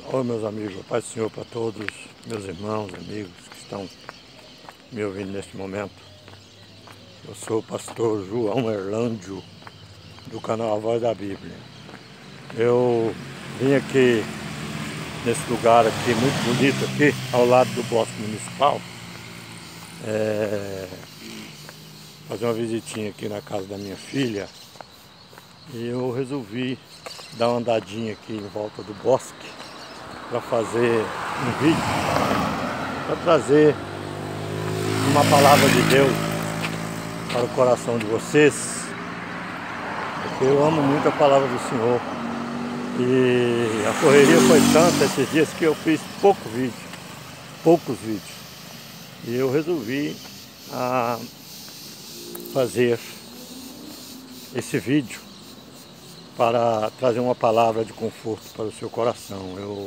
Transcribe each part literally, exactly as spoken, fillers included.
Oi, meus amigos, a paz do Senhor para todos, meus irmãos, amigos que estão me ouvindo neste momento. Eu sou o pastor João Erlândio, do canal A Voz da Bíblia. Eu vim aqui, nesse lugar aqui, muito bonito aqui, ao lado do Bosque Municipal, é, fazer uma visitinha aqui na casa da minha filha. E eu resolvi dar uma andadinha aqui em volta do bosque para fazer um vídeo, para trazer uma palavra de Deus para o coração de vocês, porque eu amo muito a palavra do Senhor. E a correria foi tanta esses dias que eu fiz pouco vídeo, poucos vídeos. E eu resolvi a fazer esse vídeo para trazer uma palavra de conforto para o seu coração. Eu,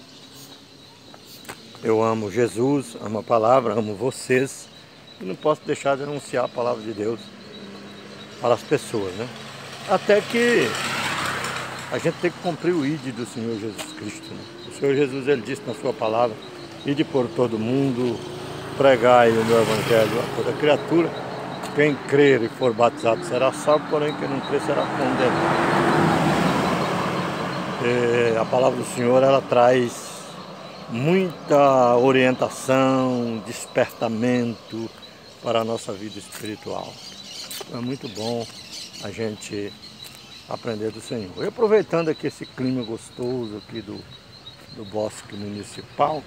eu amo Jesus, amo a palavra, amo vocês, e não posso deixar de anunciar a palavra de Deus para as pessoas, né? Até que a gente tem que cumprir o I D do Senhor Jesus Cristo, né? O Senhor Jesus, ele disse na sua palavra: ide por todo mundo, pregai o meu evangelho a toda criatura. Quem crer e for batizado será salvo, porém quem não crer será condenado. E a palavra do Senhor, ela traz muita orientação, despertamento para a nossa vida espiritual. É muito bom a gente aprender do Senhor. E aproveitando aqui esse clima gostoso aqui do, do Bosque Municipal,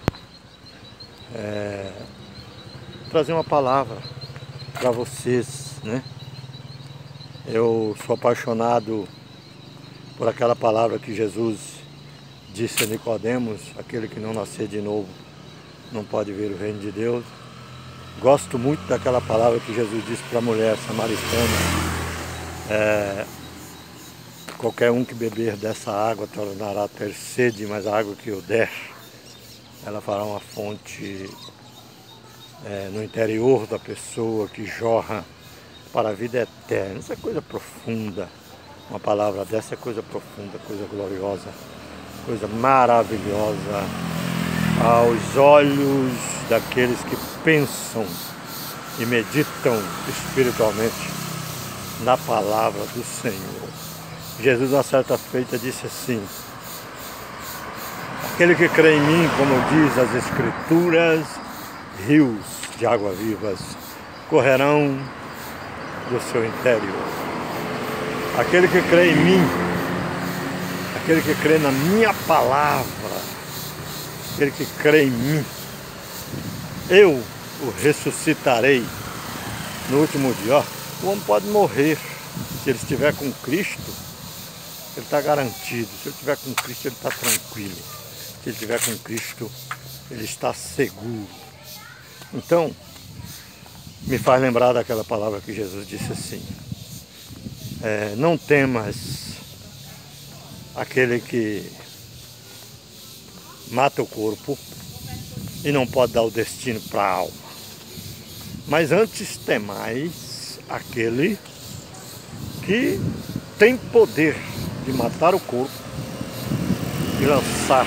é, trazer uma palavra para vocês, né? Eu sou apaixonado por aquela palavra que Jesus disse a Nicodemos: aquele que não nascer de novo não pode ver o reino de Deus. Gosto muito daquela palavra que Jesus disse para a mulher samaritana: é, qualquer um que beber dessa água tornará a ter sede, mas a água que eu der, ela fará uma fonte É, no interior da pessoa, que jorra para a vida eterna. Isso é coisa profunda. Uma palavra dessa é coisa profunda, coisa gloriosa, coisa maravilhosa aos olhos daqueles que pensam e meditam espiritualmente na palavra do Senhor. Jesus, a certa feita, disse assim: aquele que crê em mim, como diz as Escrituras, rios de água vivas correrão do seu interior. Aquele que crê em mim, aquele que crê na minha palavra, aquele que crê em mim, eu o ressuscitarei no último dia. O homem pode morrer, se ele estiver com Cristo, ele está garantido. Se ele estiver com Cristo, ele está tranquilo. Se ele estiver com Cristo, ele está seguro. Então, me faz lembrar daquela palavra que Jesus disse assim: é, não temas aquele que mata o corpo e não pode dar o destino para a alma, mas antes temais aquele que tem poder de matar o corpo e lançar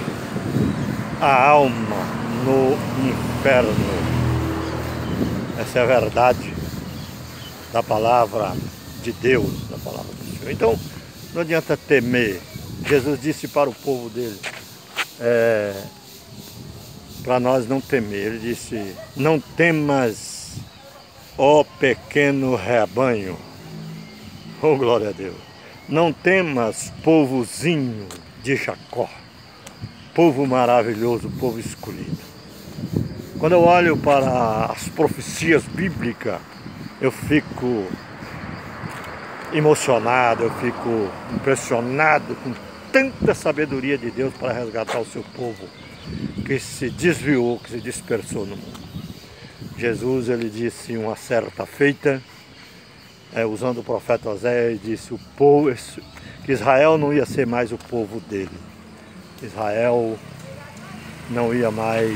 a alma no inferno. Essa é a verdade da palavra de Deus, da palavra do Senhor. Então, não adianta temer. Jesus disse para o povo dele, é, para nós não temer. Ele disse: não temas, ó pequeno rebanho. Oh, glória a Deus. Não temas, povozinho de Jacó, povo maravilhoso, povo escolhido. Quando eu olho para as profecias bíblicas, eu fico emocionado, eu fico impressionado com tanta sabedoria de Deus para resgatar o seu povo que se desviou, que se dispersou no mundo. Jesus, ele disse uma certa feita, é, usando o profeta Oséias, disse o povo, que Israel não ia ser mais o povo dele. Israel não ia mais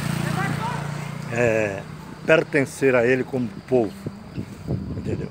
É, pertencer a ele como povo, entendeu?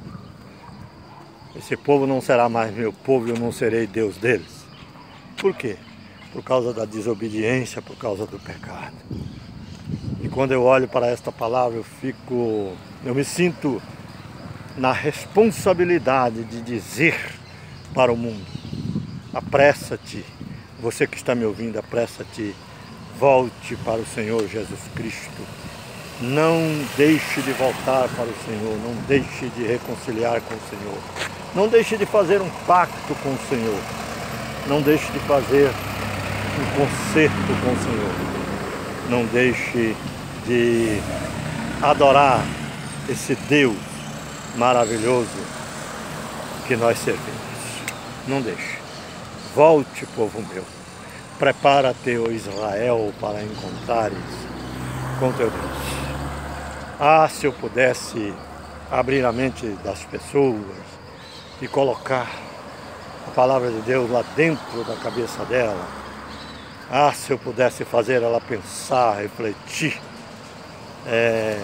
Esse povo não será mais meu povo e eu não serei Deus deles. Por quê? por causa da desobediência, por causa do pecado. E quando eu olho para esta palavra, eu fico, eu me sinto na responsabilidade de dizer para o mundo: apressa-te, você que está me ouvindo, apressa-te, volte para o Senhor Jesus Cristo. Não deixe de voltar para o Senhor, não deixe de reconciliar com o Senhor, não deixe de fazer um pacto com o Senhor, não deixe de fazer um concerto com o Senhor, não deixe de adorar esse Deus maravilhoso que nós servimos. Não deixe. Volte, povo meu. Prepara-te, ó Israel, para encontrares com teu Deus. Ah, se eu pudesse abrir a mente das pessoas e colocar a palavra de Deus lá dentro da cabeça dela. Ah, se eu pudesse fazer ela pensar, refletir é,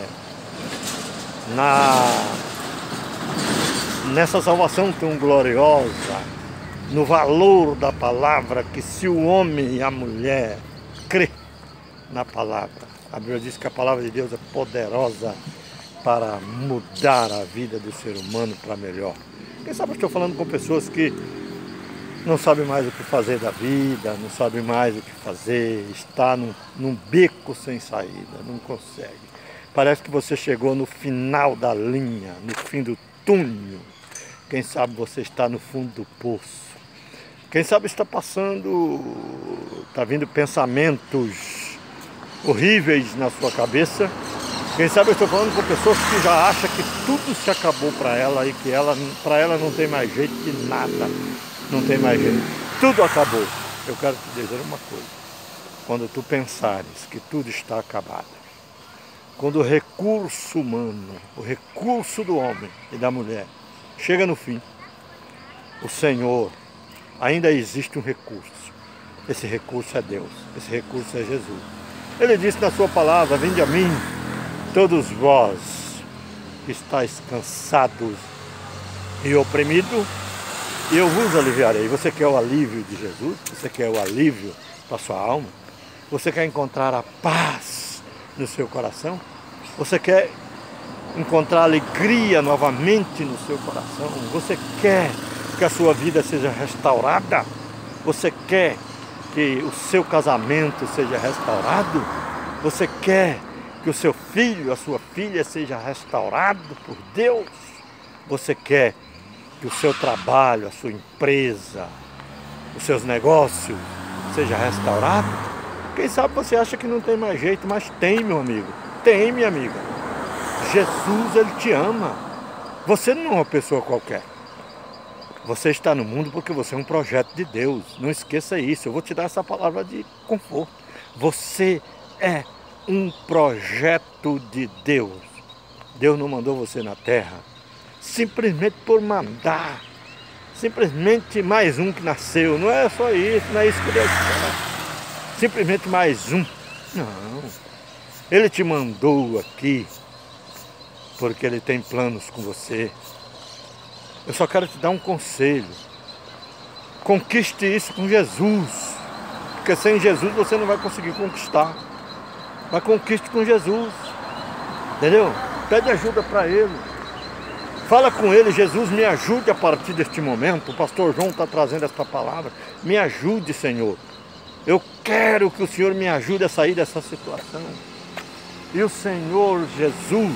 na, nessa salvação tão gloriosa, no valor da palavra, que se o homem e a mulher crê na palavra, a Bíblia diz que a palavra de Deus é poderosa para mudar a vida do ser humano para melhor. Quem sabe eu estou falando com pessoas que não sabem mais o que fazer da vida, não sabem mais o que fazer, está num, num beco sem saída, não consegue. Parece que você chegou no final da linha, no fim do túnel. Quem sabe você está no fundo do poço. Quem sabe está passando, está vindo pensamentos horríveis na sua cabeça. Quem sabe eu estou falando com pessoas que já acham que tudo se acabou para ela e que ela, para ela não tem mais jeito de nada, não tem mais jeito, tudo acabou. Eu quero te dizer uma coisa: quando tu pensares que tudo está acabado, quando o recurso humano, o recurso do homem e da mulher chega no fim, o Senhor, ainda existe um recurso. Esse recurso é Deus, esse recurso é Jesus. Ele disse na sua palavra: vinde a mim, todos vós que estáis cansados e oprimidos, e eu vos aliviarei. Você quer o alívio de Jesus? Você quer o alívio para a sua alma? Você quer encontrar a paz no seu coração? Você quer encontrar alegria novamente no seu coração? Você quer que a sua vida seja restaurada? Você quer que o seu casamento seja restaurado? Você quer que o seu filho, a sua filha seja restaurado por Deus? Você quer que o seu trabalho, a sua empresa, os seus negócios seja restaurado? Quem sabe você acha que não tem mais jeito, mas tem, meu amigo. Tem, minha amiga. Jesus, Ele te ama. Você não é uma pessoa qualquer. Você está no mundo porque você é um projeto de Deus. Não esqueça isso. Eu vou te dar essa palavra de conforto. Você é um projeto de Deus. Deus não mandou você na terra simplesmente por mandar. Simplesmente mais um que nasceu. Não é só isso, não é isso que Deus quer. Simplesmente mais um. Não. Ele te mandou aqui porque Ele tem planos com você. Eu só quero te dar um conselho. Conquiste isso com Jesus. Porque sem Jesus você não vai conseguir conquistar. Mas conquiste com Jesus. Entendeu? Pede ajuda para Ele. Fala com Ele: Jesus, me ajude a partir deste momento. O pastor João está trazendo esta palavra. Me ajude, Senhor. Eu quero que o Senhor me ajude a sair dessa situação. E o Senhor Jesus,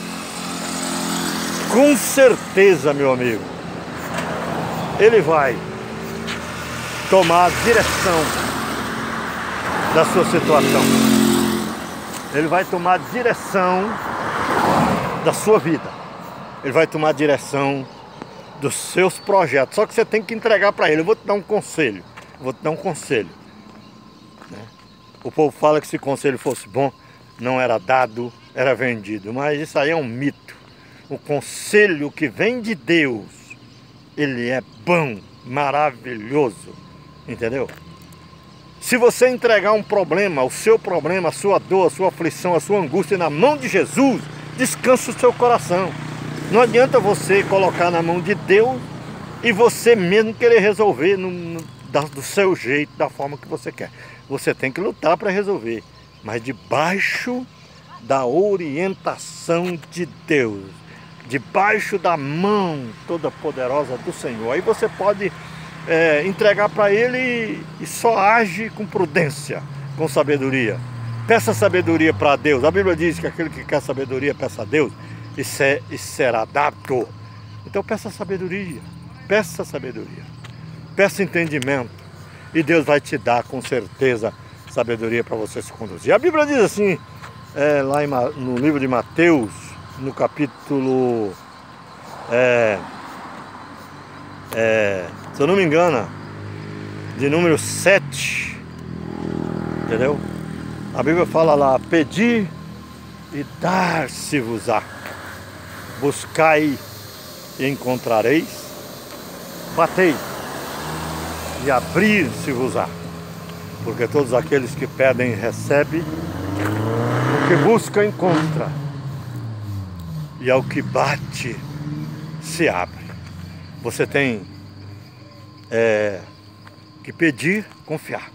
com certeza, meu amigo, Ele vai tomar a direção da sua situação. Ele vai tomar a direção da sua vida. Ele vai tomar a direção dos seus projetos. Só que você tem que entregar para Ele. Eu vou te dar um conselho. Eu vou te dar um conselho. Né? O povo fala que se conselho fosse bom, não era dado, era vendido. Mas isso aí é um mito. O conselho que vem de Deus, ele é bom, maravilhoso, entendeu? Se você entregar um problema, o seu problema, a sua dor, a sua aflição, a sua angústia na mão de Jesus, descansa o seu coração. Não adianta você colocar na mão de Deus e você mesmo querer resolver. Não, não, do seu jeito, da forma que você quer. Você tem que lutar para resolver, mas debaixo da orientação de Deus, debaixo da mão toda poderosa do Senhor. Aí você pode é, entregar para Ele e, e só age com prudência, com sabedoria. Peça sabedoria para Deus. A Bíblia diz que aquele que quer sabedoria, peça a Deus e, se, e será dado. Então peça sabedoria, peça sabedoria, peça entendimento e Deus vai te dar com certeza sabedoria para você se conduzir. A Bíblia diz assim, é, lá em, no livro de Mateus, no capítulo, é, é, se eu não me engano, de número sete, entendeu? A Bíblia fala lá, pedir e dar-se-vos-á, buscai e encontrareis, batei e abrir-se-vos-á, porque todos aqueles que pedem recebem, o que busca encontra, e ao que bate se abre. Você tem é, que pedir, confiar,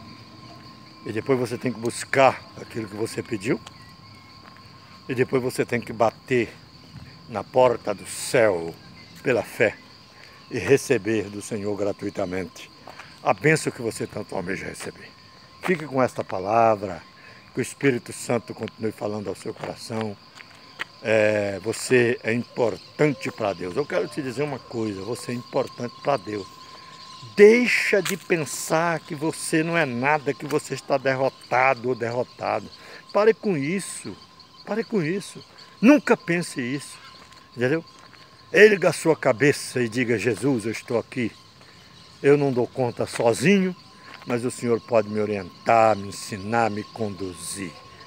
e depois você tem que buscar aquilo que você pediu, e depois você tem que bater na porta do céu pela fé e receber do Senhor gratuitamente a bênção que você tanto almeja receber. Fique com esta palavra, que o Espírito Santo continue falando ao seu coração. É, você é importante para Deus. Eu quero te dizer uma coisa, você é importante para Deus. Deixa de pensar que você não é nada, que você está derrotado ou derrotado. Pare com isso, pare com isso. Nunca pense isso, entendeu? Erga a sua cabeça e diga, Jesus, eu estou aqui. Eu não dou conta sozinho, mas o Senhor pode me orientar, me ensinar, me conduzir.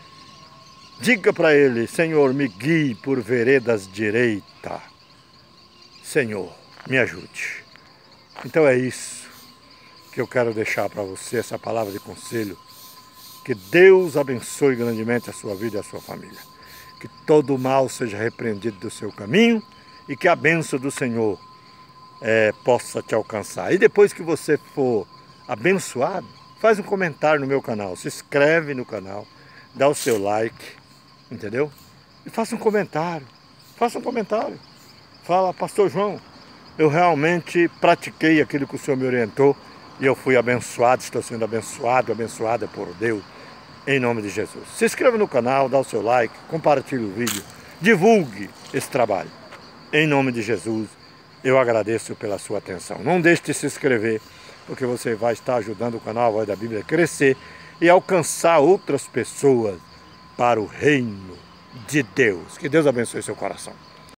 Diga para Ele, Senhor, me guie por veredas direitas. Senhor, me ajude. Então é isso que eu quero deixar para você, essa palavra de conselho. Que Deus abençoe grandemente a sua vida e a sua família. Que todo o mal seja repreendido do seu caminho e que a bênção do Senhor é, possa te alcançar. E depois que você for abençoado, faz um comentário no meu canal, se inscreve no canal, dá o seu like, entendeu? E faça um comentário, faça um comentário. Fala, Pastor João, eu realmente pratiquei aquilo que o Senhor me orientou e eu fui abençoado, estou sendo abençoado, abençoada por Deus, em nome de Jesus. Se inscreva no canal, dá o seu like, compartilhe o vídeo, divulgue esse trabalho. Em nome de Jesus, eu agradeço pela sua atenção. Não deixe de se inscrever, porque você vai estar ajudando o canal Voz da Bíblia a crescer e alcançar outras pessoas para o reino de Deus. Que Deus abençoe seu coração.